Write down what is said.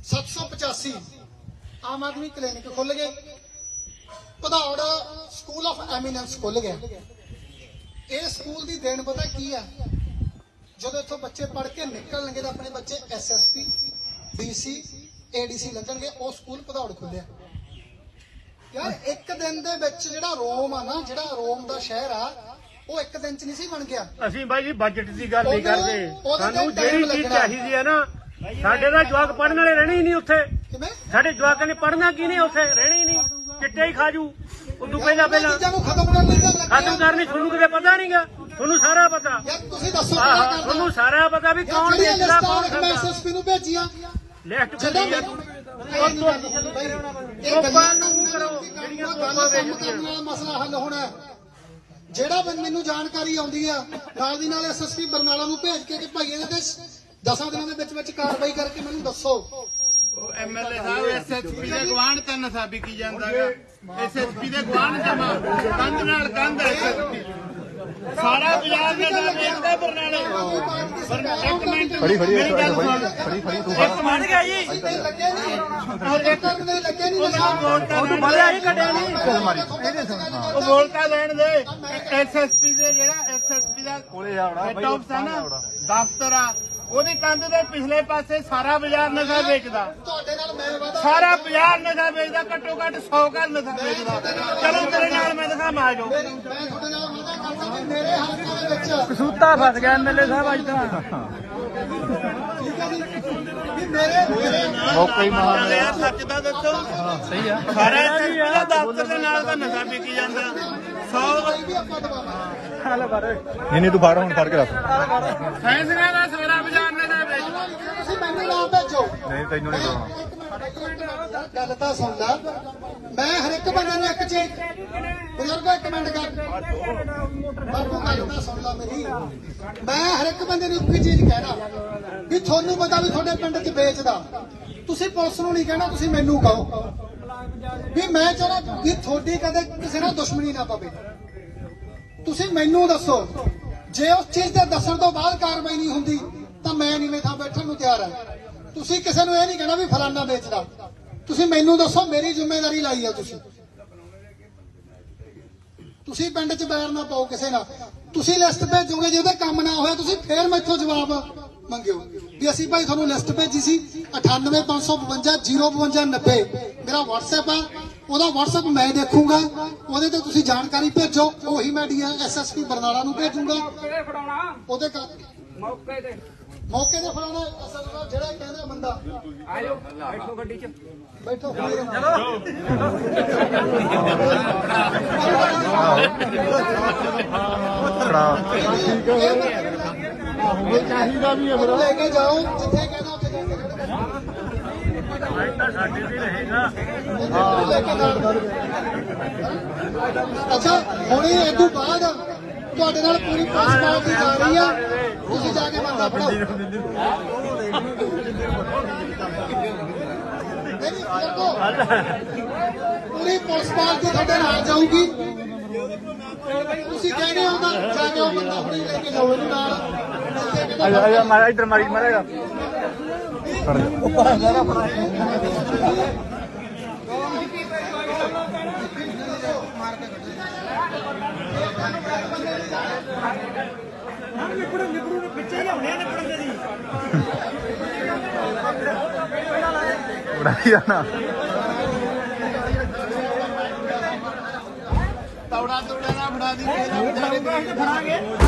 785 आम आदमी क्लिनिक खुल गए, भदौड़ स्कूल ऑफ एमीनेंस खुल गया। ये स्कूल की देन पता की है, जो इतों बच्चे पढ़ के निकलणगे तो अपने बच्चे SSP DC ADC लगणगे, वो स्कूल भदौड़ खुलिया। यार एक दिन दे विच जिहड़ा रोम आ ना, जिहड़ा रोम दा शहर आ, वो एक दिन च नहीं सी बन गया। ਅਸੀਂ ਬਾਈ ਜੀ ਬਜਟ ਦੀ ਗੱਲ ਨਹੀਂ ਕਰਦੇ, ਸਾਨੂੰ ਜਿਹੜੀ ਚੀਜ਼ ਚਾਹੀਦੀ ਹੈ ਨਾ, ਸਾਡੇ ਦਾ ਜਵਾਕ ਪੜਨ ਵਾਲੇ ਰਹਿਣੇ ਹੀ ਨਹੀਂ ਉੱਥੇ। ਸਾਡੇ ਜਵਾਕਾਂ ਨੇ ਪੜਨਾ ਕੀ ਨਹੀਂ, ਉੱਥੇ ਰਹਿਣੇ ਹੀ ਨਹੀਂ, ਚਿੱਟੇ ਹੀ ਖਾਜੂ। ਉਦੋਂ ਪਹਿਲਾਂ ਖਤਮ ਕਰਨੀ ਤੁਹਾਨੂੰ ਕਿਤੇ ਪਤਾ ਨਹੀਂਗਾ, ਤੁਹਾਨੂੰ ਸਾਰਾ ਪਤਾ। ਤੁਹਾਨੂੰ ਸਾਰਾ ਪਤਾ ਵੀ ਕੌਣ ਵੇਚਦਾ ਕੌਣ ਖਾਂਦਾ। SSP ਨੂੰ ਭੇਜੀਆਂ ਲਿਸਟ ਕੱਢੀ ਜਾ ਮਸਲਾ ਹੱਲ ਹੋਣਾ। ਜਿਹੜਾ ਮੈਨੂੰ ਜਾਣਕਾਰੀ ਆਉਂਦੀ ਆ ਨਾਲ ਦੀ ਨਾਲ SSP ਬਰਨਾਲਾ ਨੂੰ ਭੇਜ ਕੇ ਕਿ ਭਾਈ ਇਹਦੇ ਤੇ 10 ਦਿਨਾਂ ਦੇ ਵਿੱਚ ਕਾਰਵਾਈ ਕਰਕੇ ਮੈਨੂੰ ਦੱਸੋ। MLA ਸਾਹਿਬ SSP ਦੇ ਗਵਾਂਢ ਤਾਂ ਨਸ਼ਾ ਵਿਕੀ ਜਾਂਦਾ ਹੈ। SSP ਦੇ ਗਵਾਂਢ ਜਮਾ ਕੰਧ ਨਾਲ ਕੰਧ SSP ਸਾਰਾ ਬਾਜ਼ਾਰ ਦੇ ਨਾਲ ਵੇਚਦਾ ਬਰਨਾਲੇ। ਇੱਕ ਮਿੰਟ ਫੜੀ ਤੂੰ ਇੱਕ ਮਿੰਟ ਗਿਆ ਜੀ, ਲੱਗੇ ਨਹੀਂ ਉਹ ਤੋਂ ਬਾਅਦ ਆਈ ਕੱਢਿਆ ਨਹੀਂ। ਉਹ ਵੋਲਟਾ ਲੈਣ ਦੇ। SSP ਦੇ ਜਿਹੜਾ SSP ਦਾ ਕੋਲੇ ਆਉਣਾ ਹੈਡ ਆਫਿਸ ਆ ਨਾ, ਦਫ਼ਤਰ ਆ, ਉਹਦੀ ਕੰਧ ਦੇ ਪਿਛਲੇ ਪਾਸੇ ਸਾਰਾ ਬਾਜ਼ਾਰ ਨਸ਼ਾ ਵੇਚਦਾ। ਤੁਹਾਡੇ ਨਾਲ ਮੈਂ ਵਾਦਾ ਸਾਰਾ ਬਾਜ਼ਾਰ ਨਸ਼ਾ ਵੇਚਦਾ, ਘੱਟੋ ਘੱਟ 100 ਘਰ ਨਸ਼ਾ ਵੇਚਦਾ। ਚਲੋ ਤੇਰੇ ਨਾਲ ਮੈਂ ਦਿਖਾ ਮਾਰ ਜਾਓ। ਮੈਂ ਤੁਹਾਡੇ ਨਾਲ ਵਾਦਾ ਕਰਦਾ ਵੀ ਮੇਰੇ ਹਲਕੇ ਦੇ ਵਿੱਚ ਕਸੂਤਾ ਫਸ ਗਿਆ MLA ਸਾਹਿਬ ਅੱਜ ਤਾਂ। ਠੀਕ ਹੈ ਜੀ, ਵੀ ਮੇਰੇ ਮੌਕਾ ਹੀ ਮਾਰ ਯਾਰ ਸੱਚ ਤਾਂ ਦੱਸੋ। ਸਹੀ ਆ। ਸਾਰਾ SSP ਦਾ ਦਫ਼ਤਰ ਦੇ ਨਾਲ ਤਾਂ ਨਸ਼ਾ ਵਿਕੀ ਜਾਂਦਾ। 100 ਵੀ ਆਪਾਂ ਦਬਾਵਾਂਗੇ। ਨਹੀਂ ਤੂੰ ਫੜ ਹੁਣ ਫੜ ਕੇ ਰੱਖ। ਫੈਸਲਿਆਂ ਦਾ ਸਾਰਾ ਬਾਜ਼ਾਰ ਨਸ਼ਾ ਵੇਚਦਾ। ਤੁਸੀਂ ਮੈਨੂੰ ਨਾ ਭੇਜੋ। ਨਹੀਂ ਤੈਨੂੰ ਨਹੀਂ ਕਰਾਉਣਾ। ਗੱਲ ਤਾਂ ਸੁਣ ਲੈ, ਮੈਂ ਹਰ ਇੱਕ ਬੰਦੇ ਨੂੰ ਇੱਕ ਚੀਜ਼ ਬਜ਼ੁਰਗੋ ਇੱਕ ਮਿੰਟ ਗੱਲ ਤਾਂ ਸੁਣ ਲਾ ਮੇਰੀ। ਮੈਂ ਹਰ ਇੱਕ ਬੰਦੇ ਨੂੰ ਇੱਕ ਚੀਜ਼ ਕਹਿਣਾ ਵੀ ਤੁਹਾਨੂੰ ਪਤਾ ਵੀ ਤੁਹਾਡੇ ਪਿੰਡ 'ਚ ਵੇਚਦਾ, ਤੁਸੀਂ ਪੁਲਿਸ ਨੂੰ ਨਹੀਂ ਕਹਿਣਾ, ਤੁਸੀਂ ਮੈਨੂੰ ਕਹੋ ਵੀ ਮੈਂ ਚਾਹੁੰਦਾ ਵੀ ਤੁਹਾਡੀ ਕਦੇ ਕਿਸੇ ਨਾਲ ਦੁਸ਼ਮਣੀ ਨਾ ਪਵੇ। ਤੁਸੀਂ ਮੈਨੂੰ ਦੱਸੋ, ਜੇ ਉਸ ਚੀਜ਼ ਦੇ ਦੱਸਣ ਤੋਂ ਬਾਅਦ ਕਾਰਵਾਈ ਨਹੀਂ ਹੁੰਦੀ ਤਾਂ ਮੈਂ ਨੀਵੇਂ ਥਾਂ ਬੈਠਣ ਨੂੰ ਤਿਆਰ ਹਾਂ। ਤੁਸੀਂ ਕਿਸੇ ਨੂੰ ਇਹ ਨਹੀਂ ਕਹਿਣਾ ਵੀ ਫਲਾਨਾ ਵੇਚਦਾ, ਤੁਸੀਂ ਮੈਨੂੰ ਦੱਸੋ, ਮੇਰੀ ਜ਼ਿੰਮੇਵਾਰੀ ਲਾਈ ਆ। ਤੁਸੀਂ ਪਿੰਡ 'ਚ ਬੈਰ ਨਾ ਪਾਓ ਕਿਸੇ ਨਾਲ। ਤੁਸੀਂ ਲਿਸਟ ਭੇਜੋਗੇ, ਜੇ ਉਹਦੇ ਕੰਮ ਨਾ ਹੋਇਆ ਤੁਸੀਂ ਫੇਰ ਮੈਥੋਂ ਜਵਾਬ ਮੰਗਿਓ ਵੀ ਅਸੀਂ ਭਾਈ ਤੁਹਾਨੂੰ ਲਿਸਟ ਭੇਜੀ ਸੀ 98552 05290 ਮੇਰਾ WhatsApp ਆ, ਉਹਦਾ WhatsApp ਮੈਂ ਦੇਖੂੰਗਾ, ਉਹਦੇ ਤੇ ਤੁਸੀਂ ਜਾਣਕਾਰੀ ਭੇਜੋ, ਉਹੀ ਮੈਂ SSP ਬਰਨਾਲਾ ਨੂੰ ਭੇਜੂੰਗਾ। ਉਹਦੇ ਮੌਕੇ ਤੇ ਫਲਾਣਾ ਜਿਹੜਾ ਕਹਿੰਦਾ ਬੰਦਾ ਆਜੋ ਬੈਠੋ ਗੱਡੀ 'ਚ ਬੈਠੋ। ਚਾਹੀਦਾ ਵੀ ਹੈ ਫਿਰ। ਲੈ ਕੇ ਜਾਓ ਜਿੱਥੇ ਕਹਿੰਦਾ ਉੱਥੇ ਜਾ ਕੇ ਸਾਡੇ ਵੀ ਰਹੇਗਾ। ਲੈ ਕੇ ਜਾਓ। ਅੱਛਾ ਹੁਣ ਇਹ ਤੋਂ ਬਾਅਦ ਤੁਹਾਡੇ ਨਾਲ ਪੂਰੀ ਪੁਲਿਸ ਜਾ ਰਹੀ ਆ, ਤੁਸੀਂ ਜਾ ਕੇ ਬੰਦਾ ਫੜਾਓ। ਪੂਰੀ ਪੁਲਿਸ ਪਾਰਟੀ ਤੁਹਾਡੇ ਨਾਲ ਜਾਊਗੀ। ਤੁਸੀਂ ਕਹਿੰਦੇ ਹੋ ਤਾਂ ਜਾ ਕੇ ਉਹ ਬੰਦਾ ਫੜੀ ਲੈ ਕੇ ਜਾਓ ਇਹਨੂੰ ਨਾਲ। ਆਜਾ ਮਾਰਾ ਇੱਧਰ ਮਾਰੀ ਮਾਰੇਗਾ। ਉਡਾਈ ਜਾਣਾ ਤੌੜਾ ਤੌੜਾ ਨਾ ਫੜਾ ਦੀ।